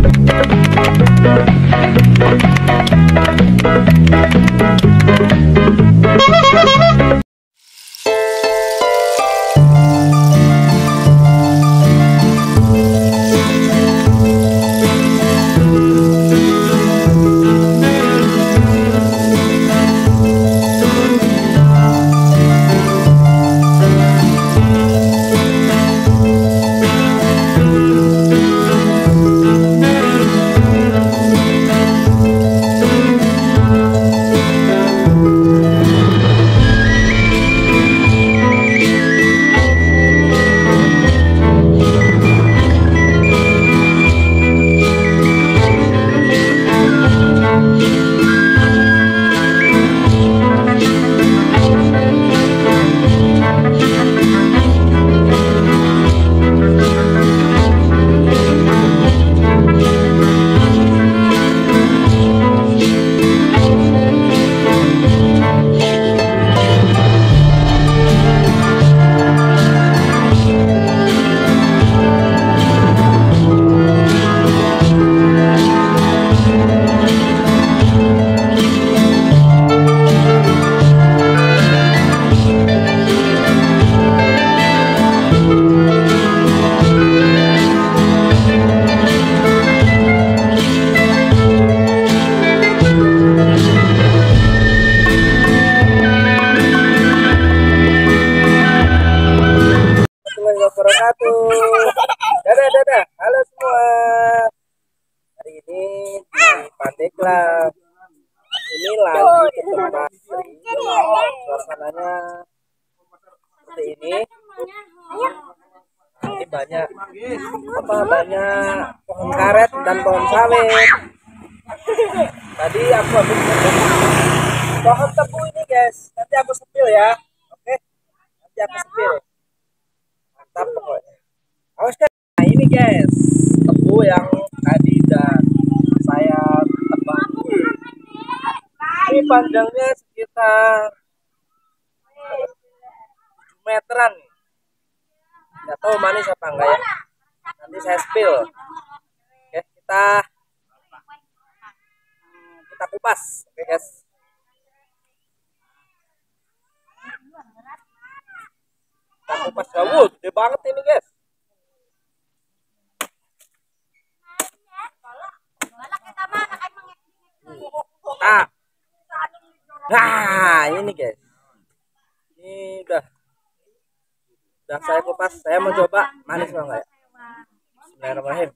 Dadah. Halo semua. Hari ini di Pandeglang. Ini lagi ke tempat suasananya seperti ini. Ini banyak pohon karet dan pohon sawit. Tadi aku habis pohon tebu ini guys. Nanti aku sepil ya. Oke. Nanti aku sepil. Mantap pokoknya. Awas guys. Nah ini guys, tebu yang tadi dan saya tebang. Ini panjangnya sekitar 7 meteran nih. Nggak tahu manis apa enggak ya. Nanti saya spill. Oke, kita kupas. Oke guys. Kita kupas jauh, gede banget ini guys. Nah ini guys, ini udah saya kupas. Saya mau coba manis apa enggak ya. Bismillahirrahmanirrahim.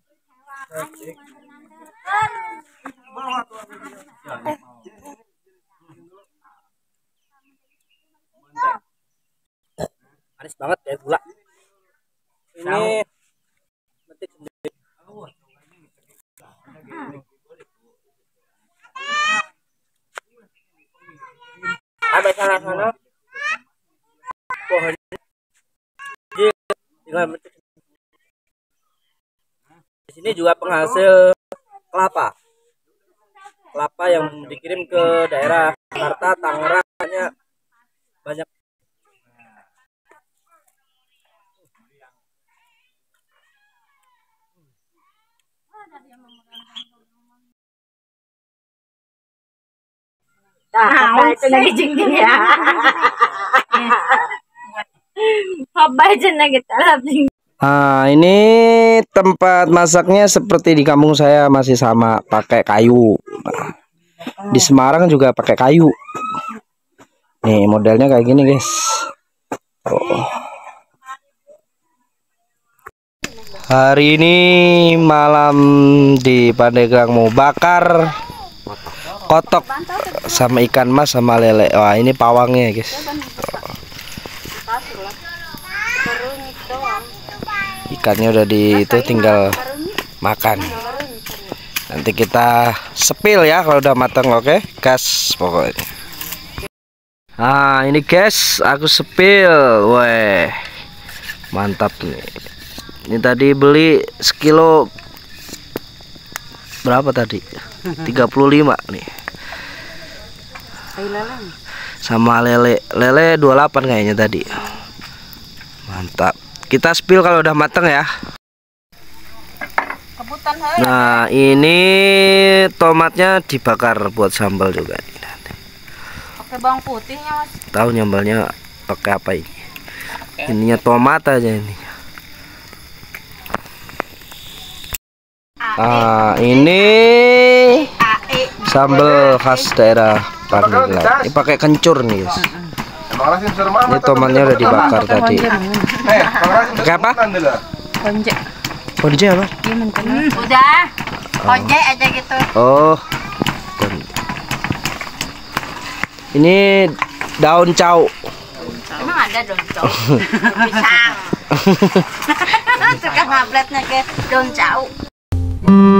Manis banget ya gula. Ini metik sendiri. Sampai sana pohon tinggal metik. Di sini juga penghasil kelapa yang dikirim ke daerah Jakarta, Tangerang, banyak. Nah, itu lagi jengking ya. Apa aja nugget alap jengking. Nah, ini tempat masaknya seperti di kampung saya, masih sama pakai kayu. Nah, di Semarang juga pakai kayu. Nih modelnya kayak gini guys. Hari ini malam di Pandeglang mau bakar kotok sama ikan mas sama lele. Wah ini pawangnya guys. Ikannya udah itu tinggal makan. Nanti kita sepil ya kalau udah matang. Oke gas pokoknya. Nah ini guys aku sepil. Weh mantap nih. Ini tadi beli sekilo berapa tadi? 35 nih. Sama lele 28 kayaknya tadi. Mantap. Kita spill kalau udah mateng ya. Rebutan hei. Nah, ini tomatnya dibakar buat sambal juga nih nanti. Pakai bawang putihnya, Mas. Tahu nyambalnya pakai apa ini? Ininya tomat aja ini. Ini sambal khas daerah Pandeglang. Ini pakai kencur nih, guys. Ini tomatnya udah dibakar tadi. Pakai apa? Konje. Konje apa? Udah. Konje aja gitu. Oh. Ini daun cau. Emang ada daun cau? Pisang. Tukang ngabletnya ke daun cau.